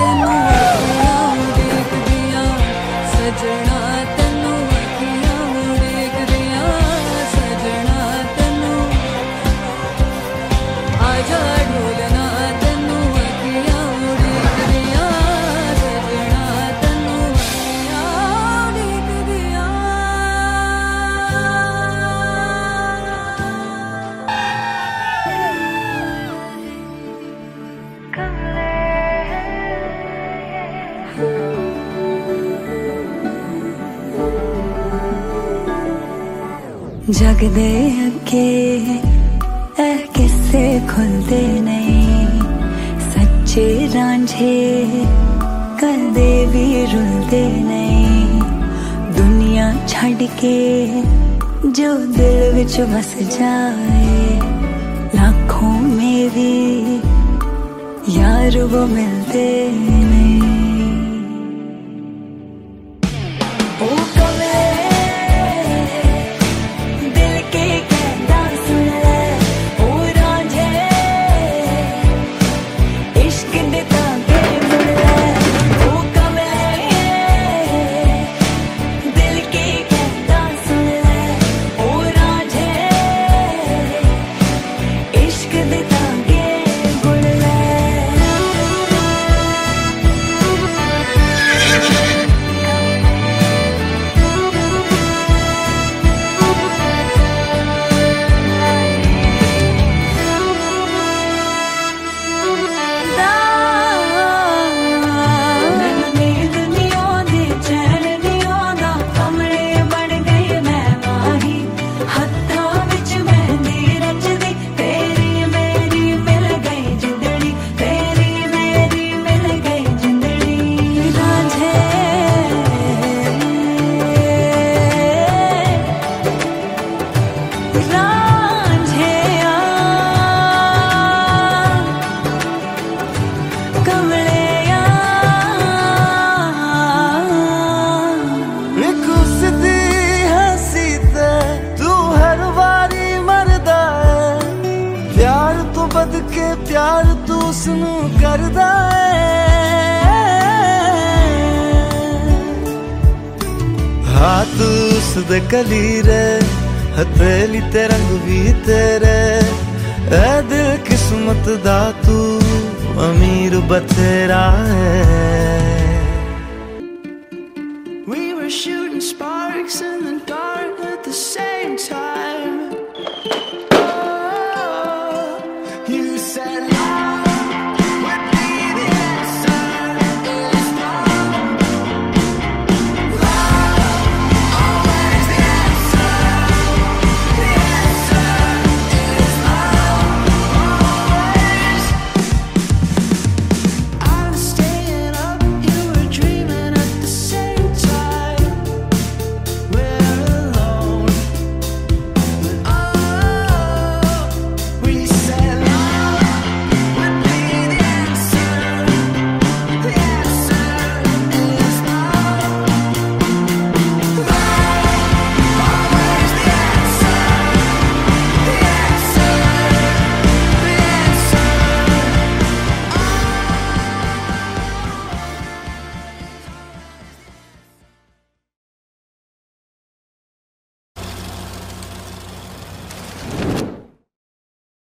तेनू अखियां उड़ीक दियां सजना तेनू अखियां उड़ीक दियां सजना तेनू आजा ढोलना तेनू अखियां उड़ीक दियां सजना तेनू अखियां उड़ीक दियां। जगदे अगे ऐ किस्से खुलदे नहीं सच्चे रांझे कदे भी रुलदे नहीं दुनिया छड़ के जो दिल विच बस जाए लाखों में भी यार वो मिलते नहीं। ओ कवे दिल के कहता सुन ले ओ रांझे इश्क दे तांगे मुड़ ले ओ कवे दिल के कहता सुन ले ओ रांझे इश्क दे तांगे मुड़ ले। बद के प्यार तू उसनू करदा हाथ उसदे कलीरे हथेली ते रंग भी तेरे ए दिल किस्मत दा तू अमीर बथेरा है।